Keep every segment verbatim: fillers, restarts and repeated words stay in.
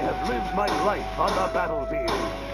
have lived my life on the battlefield.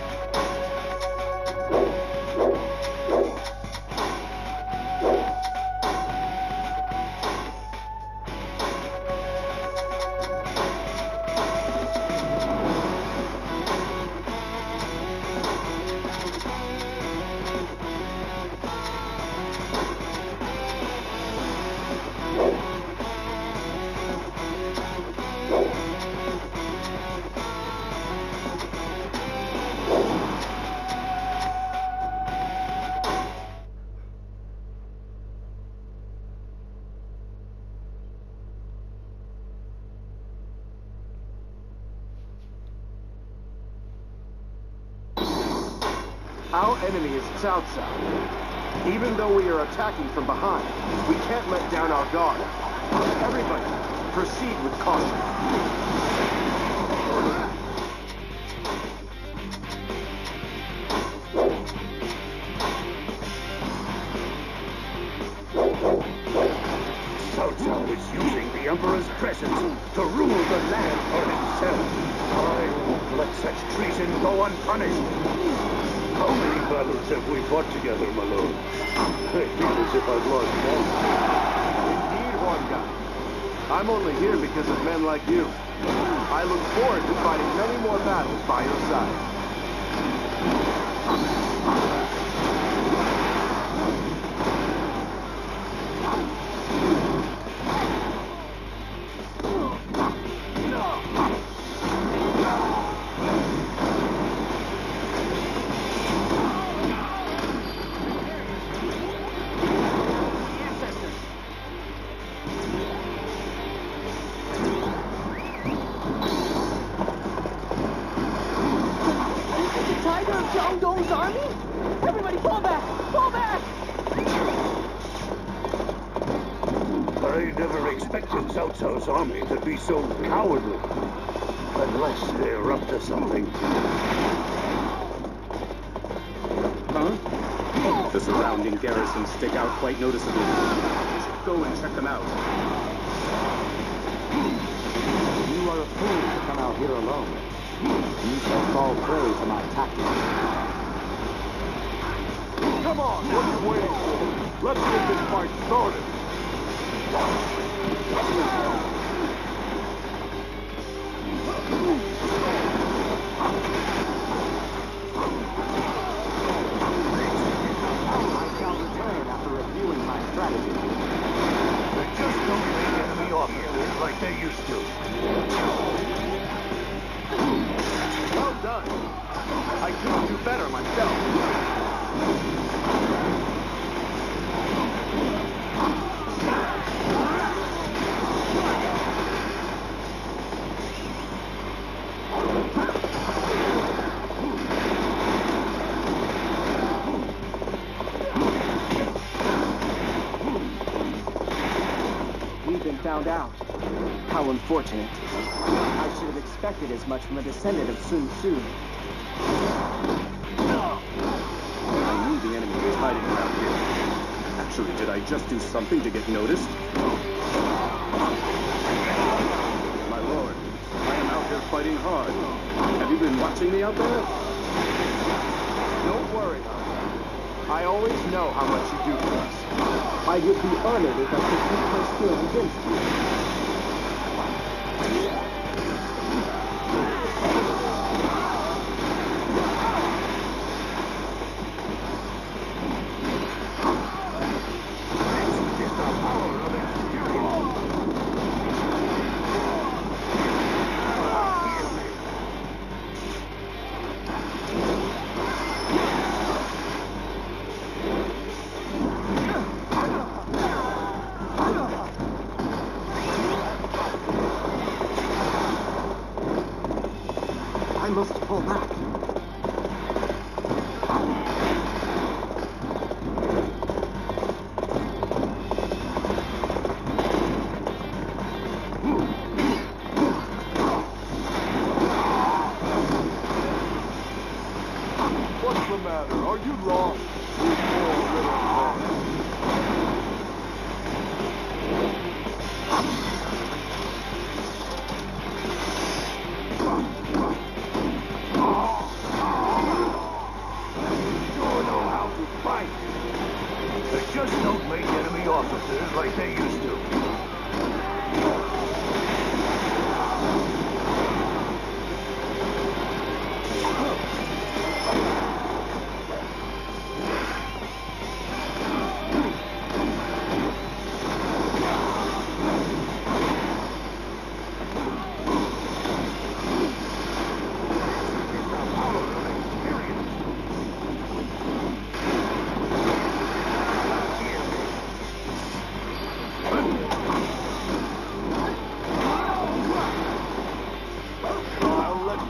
Our enemy is Cao Cao. Even though we are attacking from behind, we can't let down our guard. Everybody, proceed with caution. Cao Cao is using the Emperor's presence to rule the land for himself. I won't let such treason go unpunished. How many battles have we fought together, my lord? I feel as if I've lost count. Indeed, Huan Gai. I'm only here because of men like you. I look forward to fighting many more battles by your side. Dong's army? Everybody fall back! Fall back! I never expected Cao Cao's army to be so cowardly. Unless they're up to something. Huh? The surrounding garrisons stick out quite noticeably. You should go and check them out. You are a fool to come out here alone. You shall fall prey to my tactics. Come on, what are you waiting for? Let's get this fight started. I shall return after reviewing my strategy. They just don't make enemy officers like they used to. Well done. I couldn't do better myself. We've been found out. How unfortunate. I should have expected as much from a descendant of Sun Tzu. I knew the enemy was hiding around here. Actually, did I just do something to get noticed? My lord, I am out here fighting hard. Have you been watching me out there? Don't worry, Huan Gai. I always know how much you do for us. I would be honored if I could use my skills against you. I must pull back. What's the matter? Are you lost? You poor little boy.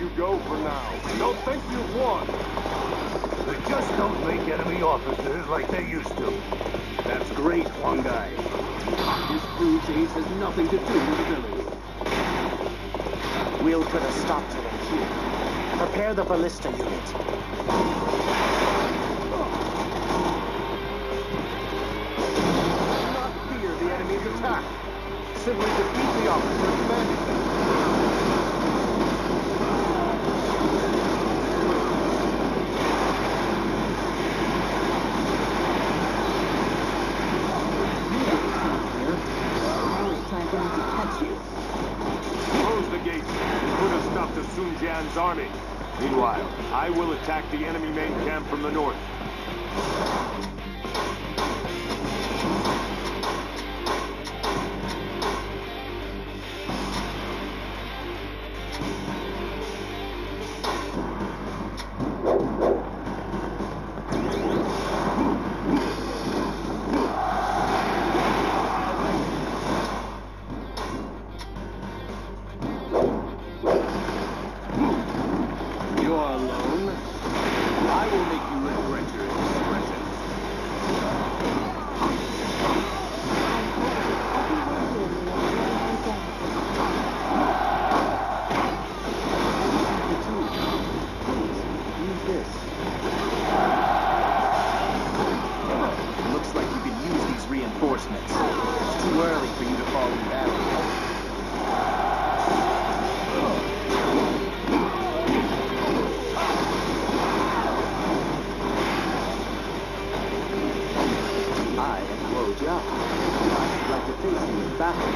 you go for now. Don't think you've won. They just don't make enemy officers like they used to. That's great, Huang Gai. This proves Ace has nothing to do with the village. We'll put a stop to them here. Prepare the ballista unit. Do not fear the enemy's attack. Simply defeat the officer commanding them. Close the gates and put a stop to Sun Jian's army. Meanwhile, I will attack the enemy main camp from the north. Reinforcements. It's too early for you to fall in battle. I am Guo Jia. I'd like to face you in battle.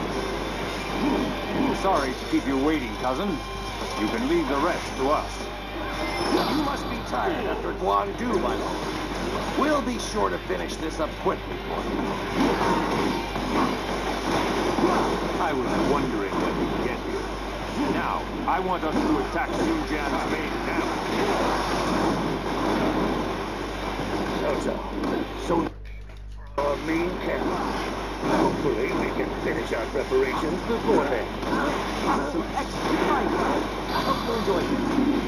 Sorry to keep you waiting, cousin. You can leave the rest to us. You must be tired after Guangdu, my lord. We'll be sure to finish this up quickly for you. I was wondering when we'd get here. Now, I want us to attack Sun Jian's main camp. So, so our main camp. Hopefully, we can finish our preparations before then. Some excellent fighting. I hope you enjoyed it.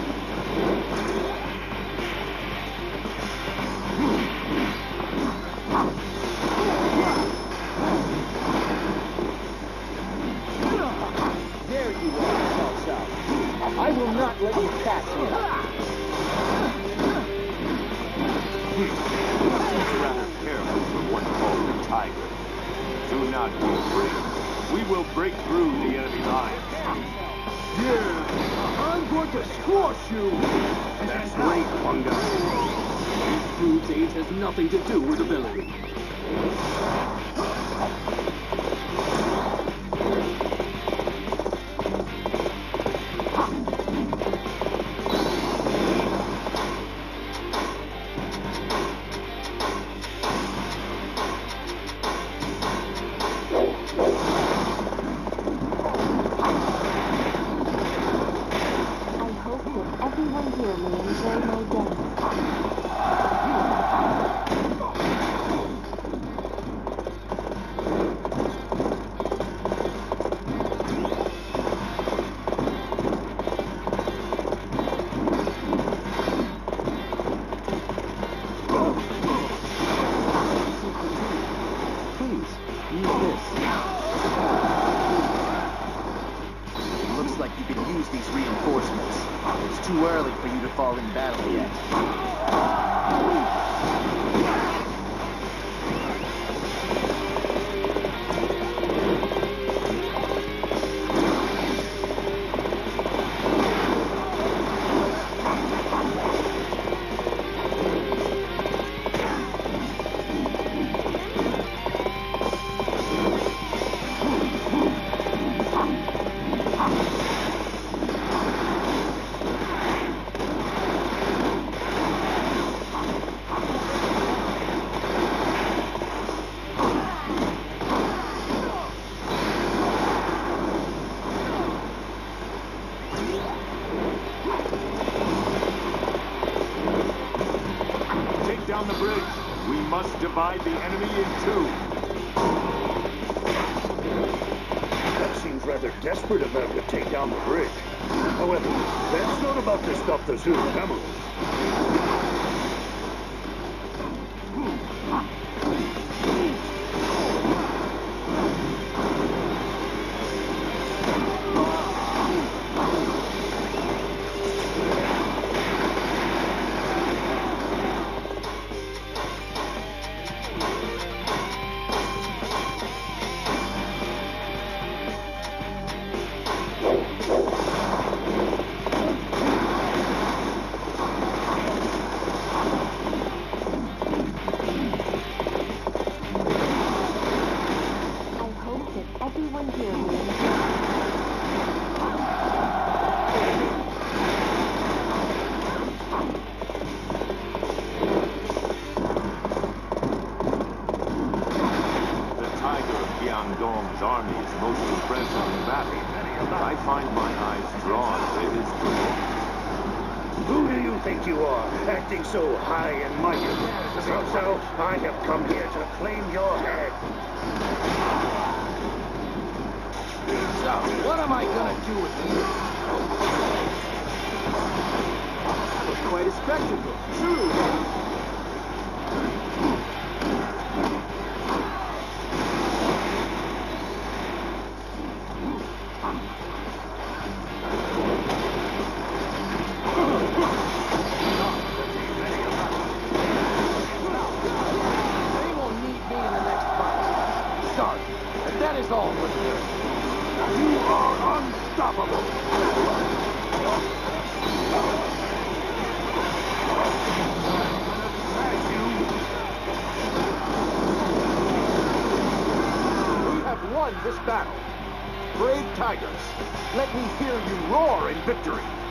There you are, Cao Cao. I will not let you pass here. Seems rather careful for one called the Tiger. Do not be afraid. We will break through the enemy lines. Yeah, I'm going to squash you. That's great, Huang Gai. This proves Ace has nothing to do with the village. Everyone here will enjoy my dance. Please, use this. Looks like you can use these reinforcements. It's too early for you to fall in battle yet. Down the bridge. We must divide the enemy in two. That seems rather desperate of them to take down the bridge. However, that's not about to stop the Zoo Emerald. Everyone hear me and say, The Tiger of Guangdong's army is most impressive in battle. I find my eyes drawn to his performance. Who do you think you are, acting so high and mighty? So, so, I have come here to claim your head. So, what am I gonna do with this? That was quite a spectacle. True. They won't need me in the next fight. Sorry, but that is all for today. You are unstoppable! We have won this battle. Brave Tigers, let me hear you roar in victory.